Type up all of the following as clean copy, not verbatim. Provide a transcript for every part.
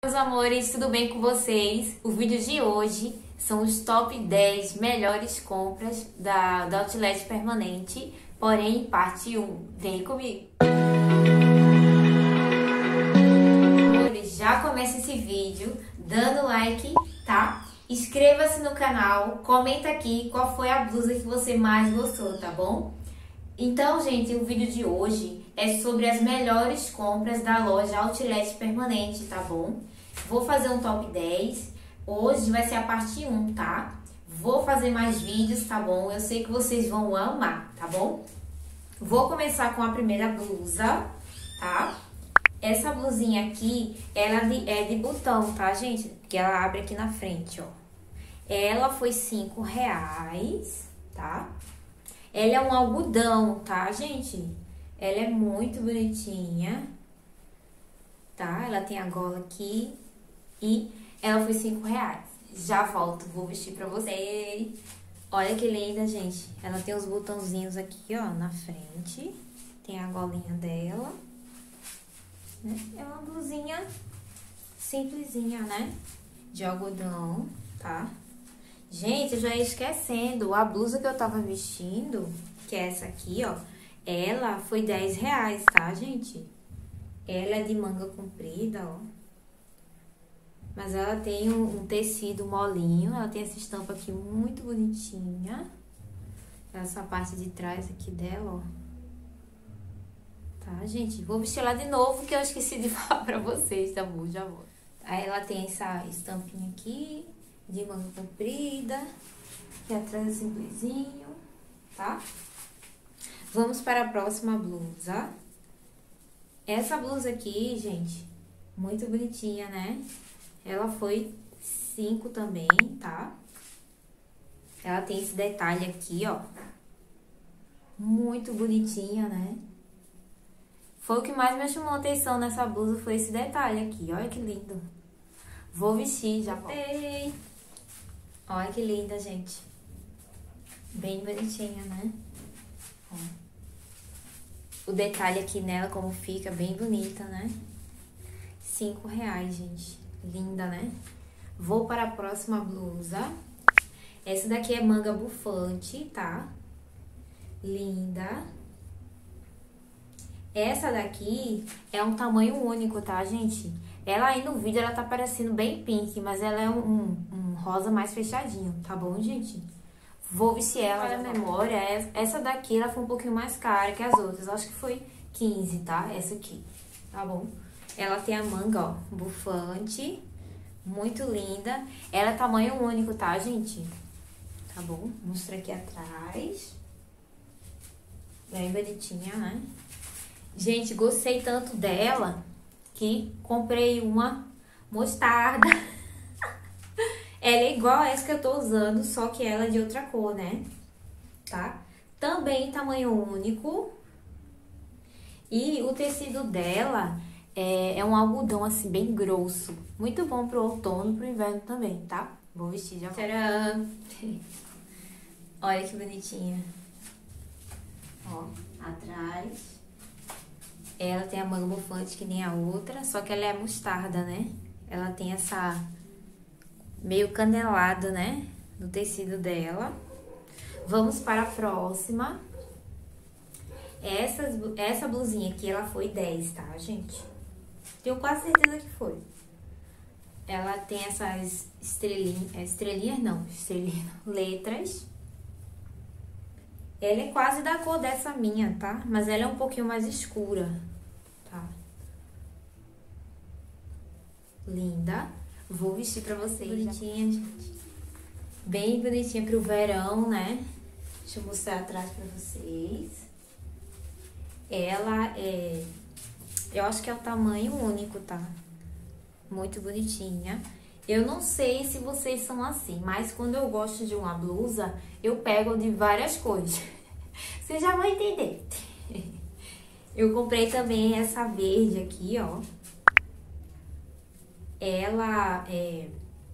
Meus amores, tudo bem com vocês? O vídeo de hoje são os top 10 melhores compras da Outlet Permanente, porém parte 1. Vem comigo! Amores, já começa esse vídeo dando like, tá? Inscreva-se no canal, comenta aqui qual foi a blusa que você mais gostou, tá bom? Então, gente, o vídeo de hoje é sobre as melhores compras da loja Outlet Permanente, tá bom? Vou fazer um top 10, hoje vai ser a parte 1, tá? Vou fazer mais vídeos, tá bom? Eu sei que vocês vão amar, tá bom? Vou começar com a primeira blusa, tá? Essa blusinha aqui, ela é de botão, tá, gente? Que ela abre aqui na frente, ó. Ela foi R$5, tá? Ela é um algodão, tá, gente? Ela é muito bonitinha, tá? Ela tem a gola aqui e ela foi R$5. Já volto, vou vestir pra vocês. Olha que linda, gente. Ela tem os botãozinhos aqui, ó, na frente. Tem a golinha dela. Né? É uma blusinha simplesinha, né? De algodão, tá? Gente, eu já ia esquecendo, a blusa que eu tava vestindo, que é essa aqui, ó, ela foi R$10, tá, gente? Ela é de manga comprida, ó. Mas ela tem um tecido molinho, ela tem essa estampa aqui muito bonitinha. Essa parte de trás aqui dela, ó. Tá, gente? Vou vestir ela de novo, que eu esqueci de falar pra vocês, tá bom? Já vou. Aí ela tem essa estampinha aqui, de manga comprida, que atrás é simplesinho, tá? Vamos para a próxima blusa. Essa blusa aqui, gente, muito bonitinha, né? Ela foi 5 também, tá? Ela tem esse detalhe aqui, ó. Muito bonitinha, né? Foi o que mais me chamou a atenção nessa blusa, foi esse detalhe aqui. Olha que lindo. Vou vestir, já voltei. Olha que linda, gente. Bem bonitinha, né? Ó. O detalhe aqui nela, como fica, bem bonita, né? R$5, gente. Linda, né? Vou para a próxima blusa. Essa daqui é manga bufante, tá? Linda. Essa daqui é um tamanho único, tá, gente? Ela aí no vídeo, ela tá parecendo bem pink, mas ela é um rosa mais fechadinho, tá bom, gente? Vou vestir ela. Olha a memória, essa daqui, ela foi um pouquinho mais cara que as outras. Acho que foi 15, tá? Essa aqui, tá bom? Ela tem a manga, ó, bufante, muito linda. Ela é tamanho único, tá, gente? Tá bom? Mostra aqui atrás. Bem bonitinha, né? Gente, gostei tanto dela que comprei uma mostarda. Ela é igual a essa que eu tô usando, só que ela é de outra cor, né? Tá? Também tamanho único. E o tecido dela é um algodão, assim, bem grosso. Muito bom pro outono e pro inverno também, tá? Vou vestir já. Tcharam! Olha que bonitinha. Ó, atrás. Ela tem a manga bufante que nem a outra, só que ela é mostarda, né? Ela tem essa meio canelado, né? No tecido dela. Vamos para a próxima. Essa blusinha aqui, ela foi 10, tá, gente? Tenho quase certeza que foi. Ela tem essas letras. Ela é quase da cor dessa minha, tá? Mas ela é um pouquinho mais escura, tá? Linda. Vou vestir pra vocês. Bonitinha, gente. Bem bonitinha pro verão, né? Deixa eu mostrar atrás pra vocês. Ela é... Eu acho que é o tamanho único, tá? Muito bonitinha. Eu não sei se vocês são assim, mas quando eu gosto de uma blusa, eu pego de várias cores. Vocês já vão entender. Eu comprei também essa verde aqui, ó. Ela é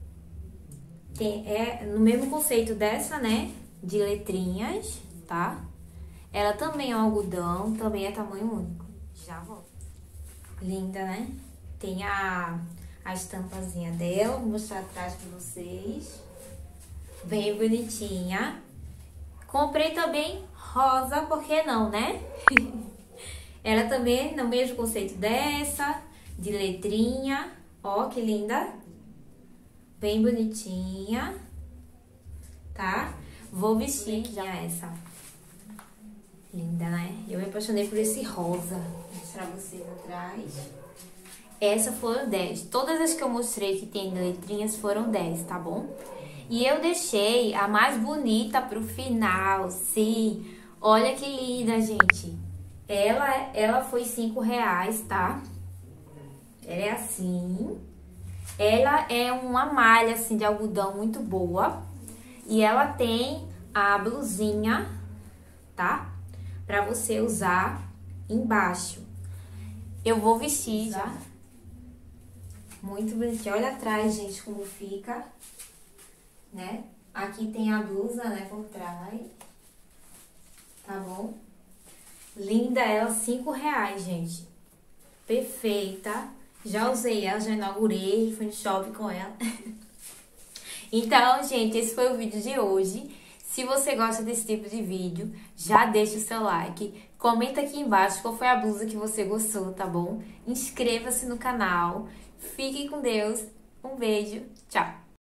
no mesmo conceito dessa, né? De letrinhas, tá? Ela também é um algodão, também é tamanho único. Já volto. Linda, né? Tem a a estampazinha dela. Vou mostrar atrás pra vocês. Bem bonitinha. Comprei também rosa, por que não, né? Ela também no mesmo conceito dessa, de letrinha. Ó, que linda. Bem bonitinha. Tá? Vou vestir já essa. Linda, né? Eu me apaixonei por esse rosa. Vou mostrar pra vocês atrás. Essa foram 10. Todas as que eu mostrei que tem letrinhas foram 10, tá bom? E eu deixei a mais bonita pro final, sim. Olha que linda, gente. Ela foi R$5, tá? Ela é assim. Ela é uma malha, assim, de algodão muito boa. E ela tem a blusinha, tá? Pra você usar embaixo. Eu vou vestir já. Muito bonitinho. Olha atrás, gente, como fica, né? Aqui tem a blusa, né, por trás. Tá bom? Linda ela, R$5, gente. Perfeita. Já usei ela, já inaugurei, fui no shopping com ela. Então, gente, esse foi o vídeo de hoje. Se você gosta desse tipo de vídeo, já deixa o seu like. Comenta aqui embaixo qual foi a blusa que você gostou, tá bom? Inscreva-se no canal. Fiquem com Deus. Um beijo. Tchau.